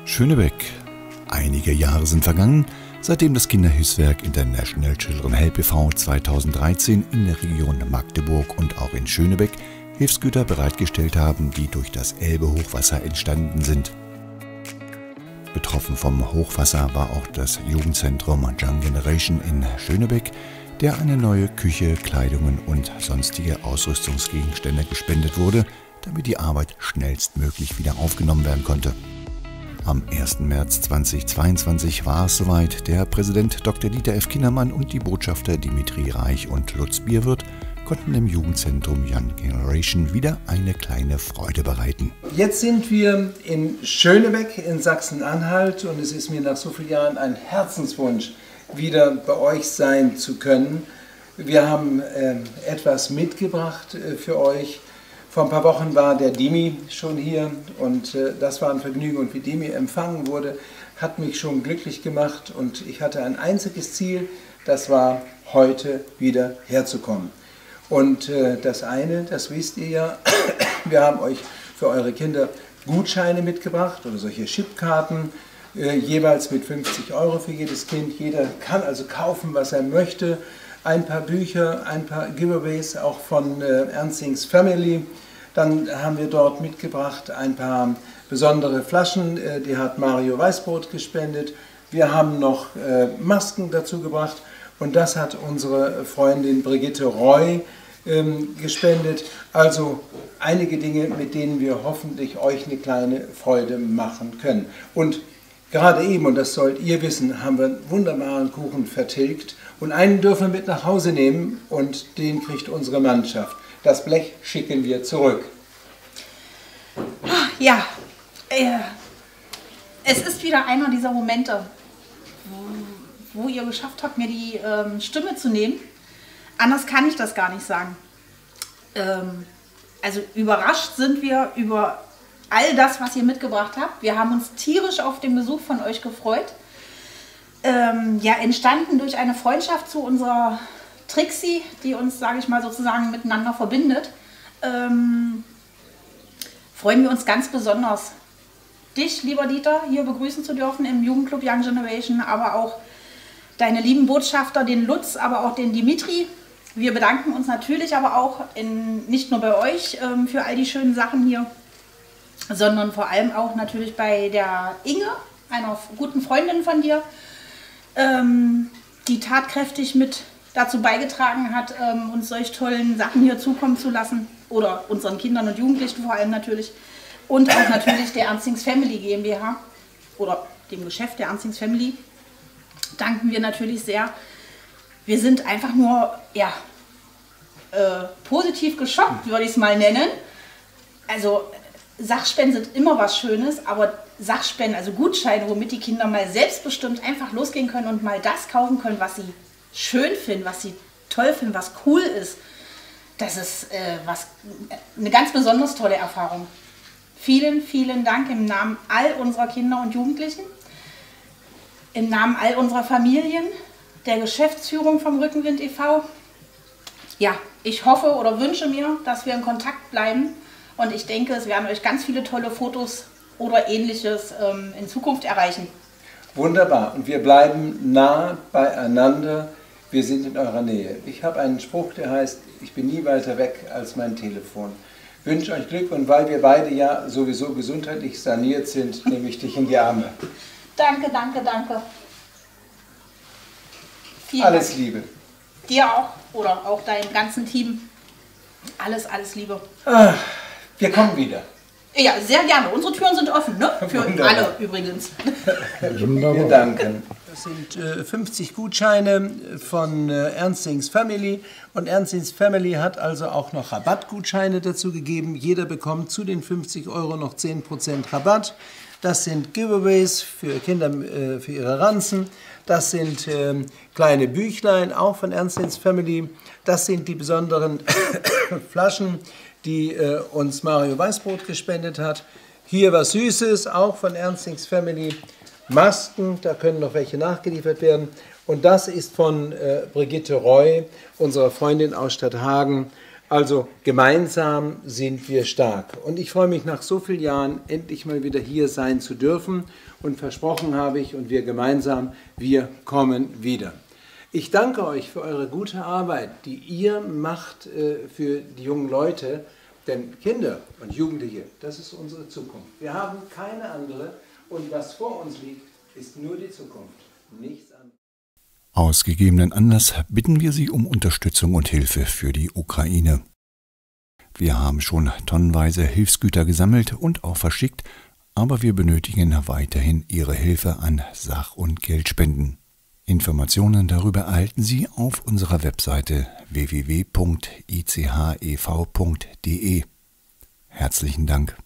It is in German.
Schönebeck. Einige Jahre sind vergangen, seitdem das Kinderhilfswerk International Children Help e.V. 2013 in der Region Magdeburg und auch in Schönebeck Hilfsgüter bereitgestellt haben, die durch das Elbe-Hochwasser entstanden sind. Betroffen vom Hochwasser war auch das Jugendzentrum Young Generation in Schönebeck, der eine neue Küche, Kleidungen und sonstige Ausrüstungsgegenstände gespendet wurde, damit die Arbeit schnellstmöglich wieder aufgenommen werden konnte. Am 1. März 2022 war es soweit. Der Präsident Dr. Dieter F. Kindermann und die Botschafter Dimitri Reich und Lutz Bierwirth konnten dem Jugendzentrum Young Generation wieder eine kleine Freude bereiten. Jetzt sind wir in Schönebeck in Sachsen-Anhalt und es ist mir nach so vielen Jahren ein Herzenswunsch, wieder bei euch sein zu können. Wir haben etwas mitgebracht für euch. Vor ein paar Wochen war der Dimi schon hier und das war ein Vergnügen. Und wie Dimi empfangen wurde, hat mich schon glücklich gemacht. Und ich hatte ein einziges Ziel, das war, heute wieder herzukommen. Und das eine, das wisst ihr ja, wir haben euch für eure Kinder Gutscheine mitgebracht oder solche Chipkarten, jeweils mit 50 € für jedes Kind. Jeder kann also kaufen, was er möchte. Ein paar Bücher, ein paar Giveaways auch von Ernstings Family. Dann haben wir dort mitgebracht ein paar besondere Flaschen, die hat Mario Weißbrot gespendet. Wir haben noch Masken dazu gebracht und das hat unsere Freundin Brigitte Roy gespendet. Also einige Dinge, mit denen wir hoffentlich euch eine kleine Freude machen können. Und gerade eben, und das sollt ihr wissen, haben wir einen wunderbaren Kuchen vertilgt und einen dürfen wir mit nach Hause nehmen und den kriegt unsere Mannschaft. Das Blech schicken wir zurück. Ja, es ist wieder einer dieser Momente, wo ihr geschafft habt, mir die Stimme zu nehmen. Anders kann ich das gar nicht sagen. Also überrascht sind wir über all das, was ihr mitgebracht habt. Wir haben uns tierisch auf den Besuch von euch gefreut. Ja, entstanden durch eine Freundschaft zu unserer Trixie, die uns, sage ich mal, sozusagen miteinander verbindet. Freuen wir uns ganz besonders, dich, lieber Dieter, hier begrüßen zu dürfen im Jugendclub Young Generation, aber auch deine lieben Botschafter, den Lutz, aber auch den Dimitri. Wir bedanken uns natürlich aber auch nicht nur bei euch für all die schönen Sachen hier, sondern vor allem auch natürlich bei der Inge, einer guten Freundin von dir, die tatkräftig mit dazu beigetragen hat, uns solch tollen Sachen hier zukommen zu lassen. Oder unseren Kindern und Jugendlichen vor allem natürlich. Und auch natürlich der Ernstings Family GmbH oder dem Geschäft der Ernstings Family danken wir natürlich sehr. Wir sind einfach nur, ja, positiv geschockt, würde ich es mal nennen. Also Sachspenden sind immer was Schönes, aber Sachspenden, also Gutscheine, womit die Kinder mal selbstbestimmt einfach losgehen können und mal das kaufen können, was sie schön finden, was sie toll finden, was cool ist. Das ist eine ganz besonders tolle Erfahrung. Vielen, vielen Dank im Namen all unserer Kinder und Jugendlichen, im Namen all unserer Familien, der Geschäftsführung vom Rückenwind e.V. Ja, ich hoffe oder wünsche mir, dass wir in Kontakt bleiben und ich denke, es werden euch ganz viele tolle Fotos oder Ähnliches in Zukunft erreichen. Wunderbar, und wir bleiben nah beieinander. Wir sind in eurer Nähe. Ich habe einen Spruch, der heißt, ich bin nie weiter weg als mein Telefon. Ich wünsche euch Glück und weil wir beide ja sowieso gesundheitlich saniert sind, nehme ich dich in die Arme. Danke, danke, danke. Alles Liebe. Dir auch oder auch deinem ganzen Team. Alles, alles Liebe. Wir kommen wieder. Ja, sehr gerne. Unsere Türen sind offen, ne? Für Wunderbar. Alle übrigens. Wir danken. Das sind 50 Gutscheine von Ernstings Family und Ernstings Family hat also auch noch Rabattgutscheine dazu gegeben. Jeder bekommt zu den 50 € noch 10% Rabatt. Das sind Giveaways für Kinder für ihre Ranzen. Das sind kleine Büchlein, auch von Ernstings Family. Das sind die besonderen Flaschen, die uns Mario Weißbrot gespendet hat. Hier was Süßes, auch von Ernstings Family. Masken, da können noch welche nachgeliefert werden. Und das ist von Brigitte Roy, unserer Freundin aus Stadthagen, Also gemeinsam sind wir stark. Und ich freue mich nach so vielen Jahren endlich mal wieder hier sein zu dürfen. Und versprochen habe ich und wir gemeinsam, wir kommen wieder. Ich danke euch für eure gute Arbeit, die ihr macht für die jungen Leute. Denn Kinder und Jugendliche, das ist unsere Zukunft. Wir haben keine andere und was vor uns liegt, ist nur die Zukunft, nichts anderes. Aus gegebenen Anlass bitten wir Sie um Unterstützung und Hilfe für die Ukraine. Wir haben schon tonnenweise Hilfsgüter gesammelt und auch verschickt, aber wir benötigen weiterhin Ihre Hilfe an Sach- und Geldspenden. Informationen darüber erhalten Sie auf unserer Webseite www.ichev.de. Herzlichen Dank.